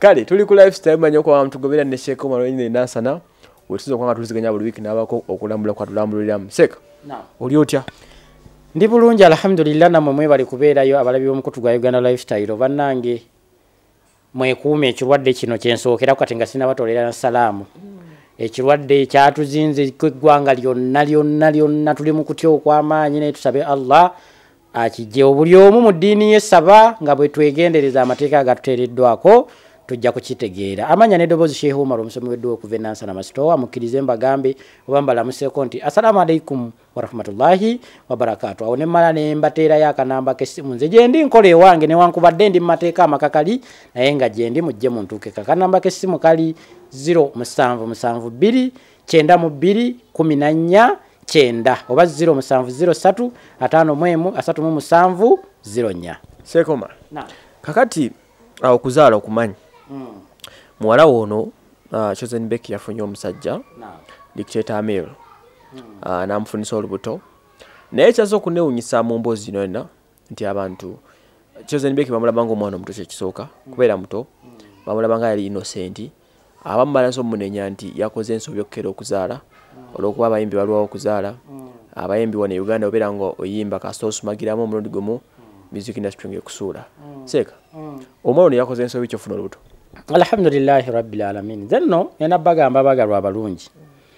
kale tuli ku lifestyle manyo kwa mtugobera ne Sheikh Omar wenyine nasana wetuzo kwanga tuziganya buli wiki nabako okulambula kwa tulambulira Sheikh oli otya ndi bulungi alhamdulillah namwe mwe bali kubeerayo abalabi b'omukutu gwa Uganda Lifestyle bannange mwekuume ekirwadde kino kyensookera kati nga sinabatolera salaamu ekirwadde kyatuzinze kw'eggwanga lyonna tuli mu kutya okw'amaanyi naye tusabe Allah akijje buli omu mu ddiini y'essaba nga bwe twegendereza amateeka agatuteereddwako tujja kukitegeera amanya n'eddoboozi Sheikh Omar omusomi w'edduwa okuva Nansana Masitowa mukkirize mbagambe oba mbalamuseko nti assalamu alaikum warahmatullahi wabarakatuh awo ne mmala ne mbateerayo akanamba k'essimu nze gye ndi nkola ewange newankubadde ndi mu mateeka amakakali naye nga gye ndi mujje muntuukeko akanamba k'essimu kali 0772 92 14 oba 0703 537 04 Sheikh Omar kakati okuzaala okumanyi muwala wono Chosen Becky yafunye omusajja dictator Amir namufunisa olubuto naye kyazo kunewunyisa mu mboozi nonna nti abantu Chosen Becky bamulabanga omwana omuto kyekisooka kubeera muto bamulabanga yali innocent abamalaso munenya nti yakoze ensobi okukera okuzaala olwokuba abayimbi balwawo okuzaala abayimbi wano Uganda obeera nga oyimba kasita osumagiramu omulundi gumu music industry ngekusuula Sheikh omwana ono yakoze ensobi kyofuna olubuto alhamdulillahi rabbil alamin zenno yana bagamba bagalwa abalungi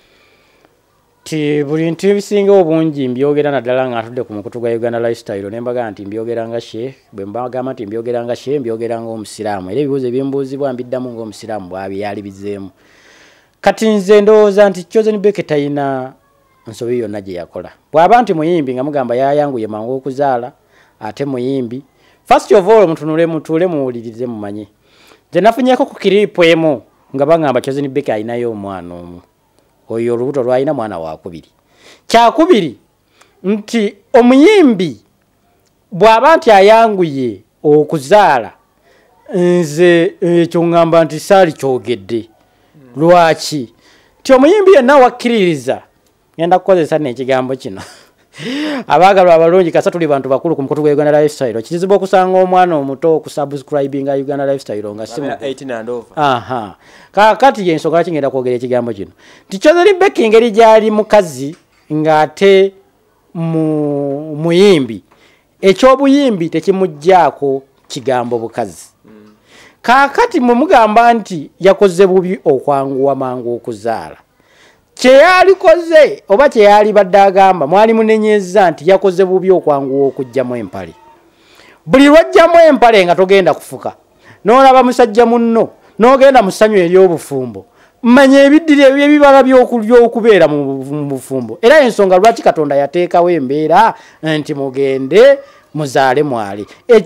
ti buli nti bisinga obungi mbyogera naddala nga atudde ku mukutu gwa Uganda Lifestyle nembaga nti mbyogera nga Sheikh bwe mbagamba nti mbyogera nga Sheikh mbyogera nga omusiraamu era ebibuuzo ebyembuuzibwa mbiddamu ng'omusiraamu bw'abyali bizeemu kati nze ndowooza nti Chosen Becky talina nsobi yonna gye yakola bw'aba nti muyimbi nga mugamba yayanguye mangu okuzaala ate muyimbi first of all mutuule muwulirize mumanye nze nafunyeko ku kiripu emu nga bagamba Chosen Becky alinayo omwana omu oyo olubuto lwalina mwana wakubiri kyakubiri nti omuyimbi bw'aba nti ayanguye okuzaala nze ekyo ngamba nti saali kyogedde lwaki ti omuyimbi yenna wakkiririza ngenda kukozesa n'ekigambo kino abagalwa abalungi kasa tuli bantu bakulu ku mukutu gwa Uganda Lifestyle kizibu okusanga omwana omuto okusubscribinga Uganda Lifestyle nga simu 18 and over kakati yensonga kingenda kwogera ekigambo kino nti Chosen Becky engeri gyali mukazi ng'ate muyimbi ekyobuyimbi tekimugjaako kigambo bukazi kakati mugamba nti yakoze bubi okwanguwa mangu okuzaala kyeyalikoze oba kyeyali badde agamba mwali munenyeza nti yakoze bubi okwanguwa okujjamu empale buli lwajjamu empale nga togenda kufuka n'olaba musajja munno n'ogenda mu ssanyu ery'obufumbo mmanya ebiddira ebibala by'okubeera mu bufumbo era ensonga lwaki Katonda yateekawo embeera nti mugende muzaale mwali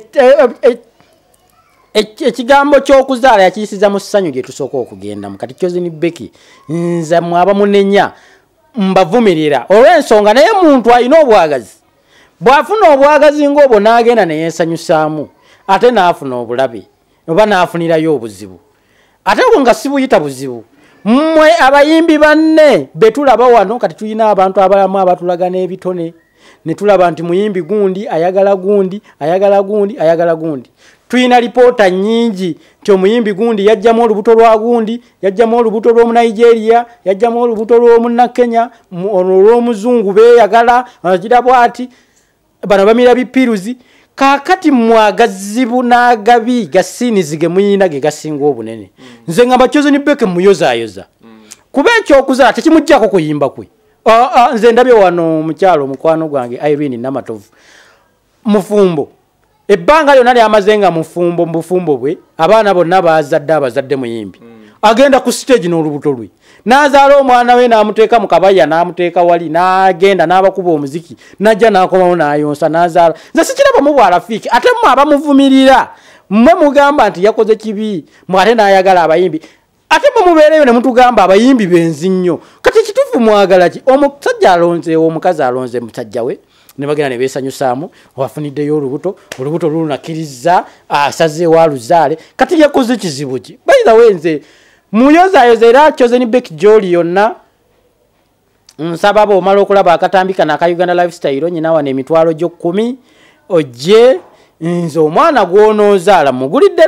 ekigambo ky'okuzaala yakiyisiza mu ssanyu gye tusooka okugendamu kati Chosen Becky nze mwaba munenya mbavumirira olw'ensonga naye muntu alina obwagazi bw'afuna obwagazi ng'obwo n'agenda ne yeesanyusaamu ate n'afuna obulabe oba n'afunirayo obuzibu ate bwo nga si buyita buzibu mmwe abayimbi banne be tulaba wano kati tulina abantu abalamu abatulaga n'ebitone ne tulaba nti muyimbi gundi ayagala gundi tuyina lipoota nnyingi nti omuyimbi gundi yajjamu olubuto lwa gundi yajjamu olubuto lw'omu Nigeria yajjamu olubuto lw'omunnakenya olw'omuzungu beeyagala agira bwati bano bamira bipiruzi kakati mwagazibu n'agabi gasiinizi ge muyina ge gasinga obunene nze ngamba Chosen Becky muyozaayoza kuba ekyokuzaala tekimuggyako kuyimba kwe nze ndabye wano omukyalo omukwano gwange Irene Namatovu mufumbo ebbanga lyonna lyamaze nga mufumbo mbufumbo bwe abaana bonna bazadde abazadde muyimbi agenda ku stage n'olubuto lwe n'azaala omwana we n'amuteeka mu kabaya n'amuteeka wali n'agenda n'abakuba omuziki n'ajja n'akomawo n'ayonsa n'azaala nze sikirabamu bwalafiiki ate mmwe abamuvumirira mmwe mugamba nti yakoze kibi mmwe ate n'ayagala abayimbi ate mmwe mubeereyo ne mutugamba abayimbi benzi nnyo kati kituufu mwagala ki omusajja alonze omukazi alonze musajja we ne bagenda ne beesanyusaamu wafuniddeyo olubuto lulunakiriza asazeewo aluzaale kati yakoze kizibu ki by the way nze muyozaayoza era Chosen Becky gy'oli yonna nsaba bw'omala okulaba akatambi kano aka Uganda Lifestyle nyina wano emitwalo gyo 10 ojje nze omwana gw'onoozaala mugulidde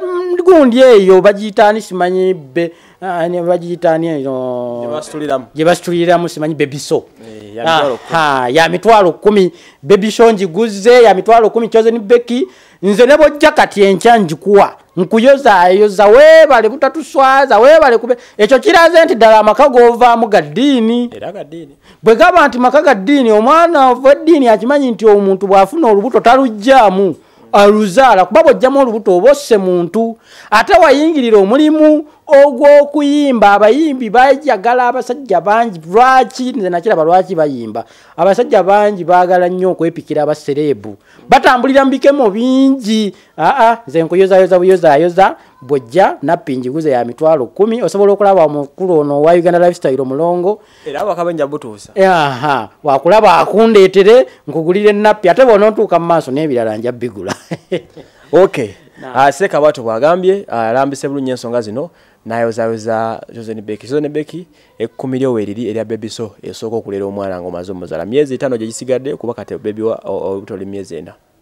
gundi eyo bagiyitani simanyi bagiyitani eyo gye basituliramu simanyi bebiso ya mitwalo 10 bebiso njiguze ya mitwalo 10 Chosen Becky nze ne bojja kati enkya njikuwa nkuyoza weebale butatuswaza weebale kube ekyo kiraze nti ddala amaka govaamu gaddiini era gaddiini bwe gaba nti maka gaddiini omwana ova eddiini akimanyi nti omuntu bw'afuna olubuto talujjaamu aluzaala kuba bw'ojjamu olubuto oba osse muntu ate wayingirira omulimu ogw'okuyimba abayimbi bajagala abasajja bangi lwaki nze nakiraba lwaki bayimba abasajja bangi baagala nnyo okwepikira abasereebu batambulira mu bikemo bingi nze nkuyozayoza bw'ojja nappi njiguze ya mitwalo 10 osobola okulaba omukulu ono wa Uganda Lifestyle omulongo era wakabenja butuusa wakulaba akundeetere nkugulire nappi ate bw'onootuuka mu maaso n'ebirala nja bigula okay Seka Bwato bwagambye alambise bulungi ensonga zino nayozayoza Chosen Becky ekkumiryo weriri erya bebiso esooka okulera omwana ng'omaze omuzala myezi 5 gye gisigadde kuba kati bebi wa obutoli myezi 4